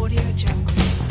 Audio Jungle.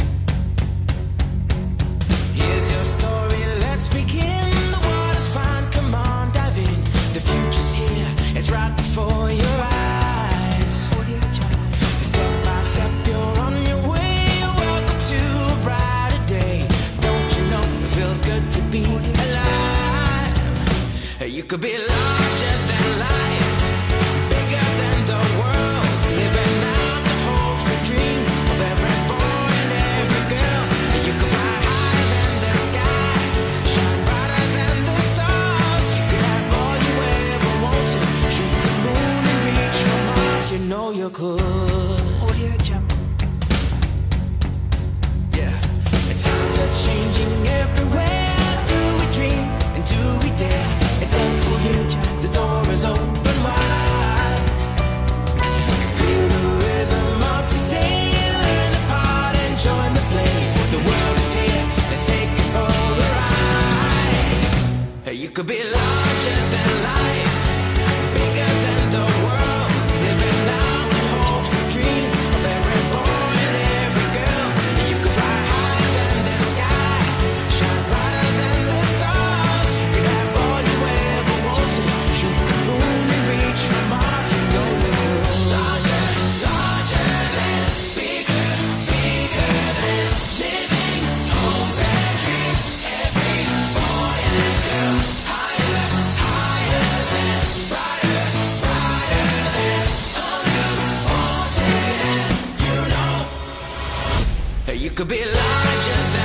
Here's your story, let's begin. The water's fine, come on, dive in. The future's here, it's right before your eyes. Audio Jungle. Step by step, you're on your way. Welcome to a brighter day. Don't you know it feels good to be alive? You could be larger than life, bigger than the world, living out the hopes and dreams of every boy and every girl. You could fly higher than the sky, shine brighter than the stars. You could have all you ever wanted, shoot the moon and reach for Mars. You know you could. Audio Jungle. Yeah, and times are changing everywhere. Do we dream and do we dare? It's up to you, the door is open wide. Feel the rhythm of today, learn a part and join the play. The world is here, let's take it for a ride. You could be larger than life, bigger than the world, living out the hopes and dreams of every boy and every girl. You could fly higher than the sky, shine brighter than the stars. You could have all you ever wanted, shoot the moon and reach for Mars. You know you could. Larger, larger than, bigger, bigger than, living hopes and dreams. Every boy and girl, higher, higher than, brighter, brighter than, all you wanted, and you know you could be larger than.